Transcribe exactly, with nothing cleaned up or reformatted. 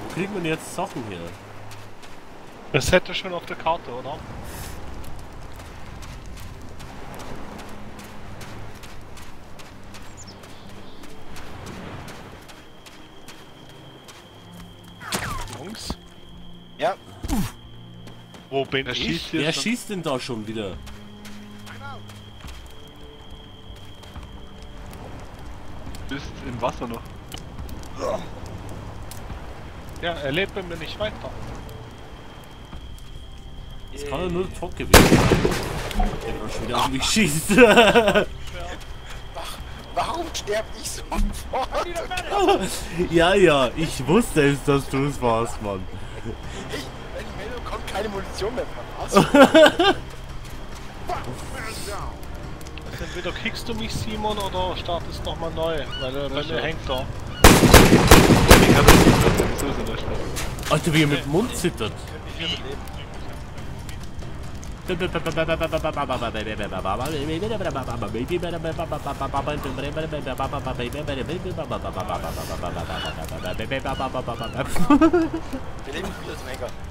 kriegt man jetzt Sachen her? Das hätte schon auf der Karte, oder? Jungs? Ja. Wo bin Er ich? schießt hier Wer schon. schießt denn da schon wieder? Bist im Wasser noch. Ja, er lebt bei mir nicht weiter. Das kann ja nur der Tock gewesen sein. Der da schon wieder auf mich schießt. Warum sterb ich sofort? Ja, ja, ich wusste es, dass du es warst, Mann. Ich, wenn die Meldung kommt, keine Munition mehr von. Also entweder kickst du mich, Simon, oder startest nochmal neu, weil er bei mir hängt da. Ich kann das nicht, das ist sowieso nicht schnell. Alter, wie er mit dem Mund zittert. Wir leben wie das Mega.